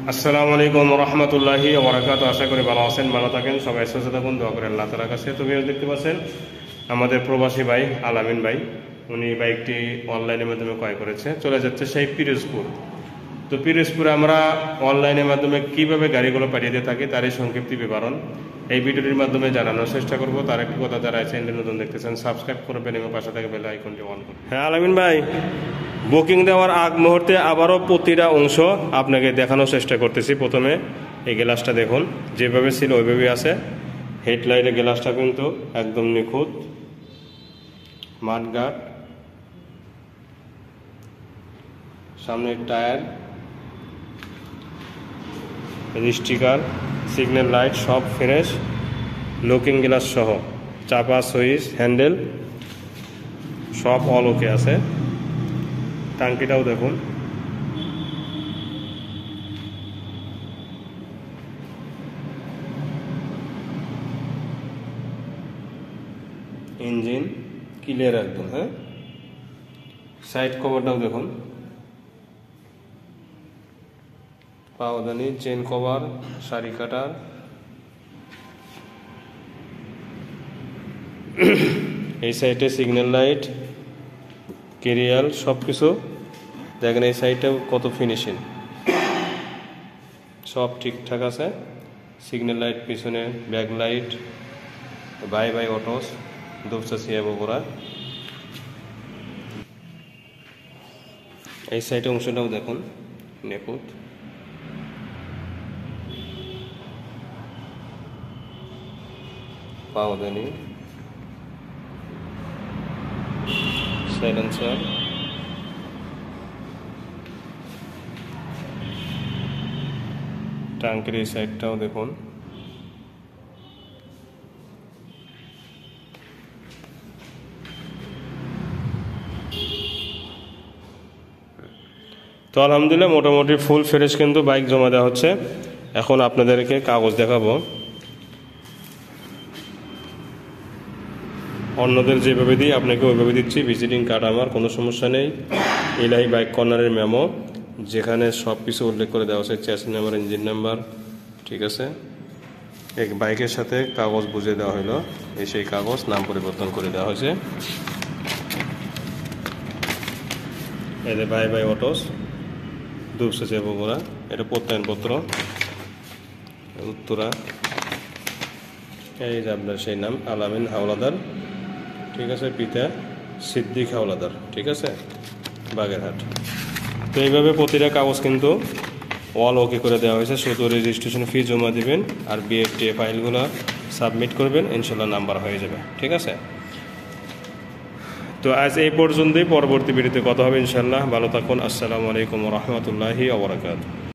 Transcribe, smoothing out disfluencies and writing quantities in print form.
আসসালামু আলাইকুম রহমতুল্লাহি ওয়া বারাকাতুহু। আশা করি ভালো আছেন, ভালো থাকেন, সবাই সুস্থ থাকুন, দোয়া করে আল্লাহ তাআলার কাছে। তো দেখতে পাচ্ছেন আমাদের প্রবাসী ভাই আলামিন ভাই, উনি বাইকটি অনলাইনের মাধ্যমে ক্রয় করেছে, চলে যাচ্ছে সেই পিরোজপুর। তো পিরোজপুরে আমরা অনলাইনের মাধ্যমে কিভাবে গাড়িগুলো পাঠিয়ে দিয়ে থাকি তারই সংক্ষিপ্ত বিবরণ এই ভিডিওটির মাধ্যমে জানানোর চেষ্টা করব। তার একটি কথা, যারা চ্যানেল নতুন দেখতেছেন সাবস্ক্রাইব করবেন এবং পাশে থেকে বেল আইকনটি অন করবেন। হ্যাঁ আলামিন ভাই, বুকিং দেওয়ার আগ মুহূর্তে আবারও প্রতিটা অংশ আপনাকে দেখানোর চেষ্টা করতেছি। প্রথমে এই গ্লাসটা দেখুন, যেভাবে ছিল ওইভাবেই আছে। হেডলাইটের গ্লাসটা কিন্তু একদম নিখুঁত, মাঠগার্ড, সামনের টায়ার, স্টিকার, সিগন্যাল লাইট সব ফ্রেশ, লুকিং গ্লাস সহ, চাপা সুইচ, হ্যান্ডেল সব অল ওকে আছে। টাঙ্কিটাও দেখুন, ইঞ্জিন ক্লিয়ার একদম। হ্যাঁ, সাইড কভারটাও দেখুন, পাওদানি, চেন কভার, সারি কাটার, এই সাইডে সিগন্যাল লাইট, কেরিয়াল সব কিছু দেখেন। এই সাইডটাও কত ফিনিশিং, সব ঠিকঠাক আছে। সিগন্যাল লাইট পিছনে, back light, bye by autos, Dupchanchia Bogura. এই সাইডে অংশটাও দেখুন নিখুঁত। পাওদানি, সাইলেন্সার, টাঙ্কের এই সাইডটাও দেখুন। তো আলহামদুলিল্লাহ মোটামুটি ফুল ফ্রেশ কিন্তু বাইক জমা দেওয়া হচ্ছে। এখন আপনাদেরকে কাগজ দেখাবো। অন্যদের যেভাবে দিই আপনাকে ওইভাবে দিচ্ছি। ভিজিটিং কার্ড আমার, কোনো সমস্যা নেই। ইলাহি বাইক কর্নারের মেমো, যেখানে সব কিছু উল্লেখ করে দেওয়া হচ্ছে, চ্যাসিস নাম্বার, ইঞ্জিন নাম্বার, ঠিক আছে। এক বাইকের সাথে কাগজ বুঝে দেওয়া হলো, এই সেই কাগজ, নাম পরিবর্তন করে দেওয়া হয়েছে। এই যে বাই বাই অটোস, দুপচাচিয়া বগুড়া, এটা প্রত্যয়নপত্র, উত্তরা। এই যে আপনার সেই নাম আলামিন হাওলাদার, ঠিক আছে, পিতা সিদ্দিক হাওলাদার, ঠিক আছে, বাগেরহাট। তো এইভাবে প্রতিটা কাগজ কিন্তু অল ওকে করে দেওয়া হয়েছে। শুধু রেজিস্ট্রেশন ফি জমা দেবেন আর বিএফটিএ ফাইলগুলো সাবমিট করবেন, ইনশাল্লাহ নাম্বার হয়ে যাবে, ঠিক আছে। তো আজ এই পর্যন্তই, পরবর্তী ভিডিওতে কথা হবে ইনশাল্লাহ। ভালো থাকুন। আসসালামু আলাইকুম রহমতুল্লাহি ওয়া বারাকাতুহু।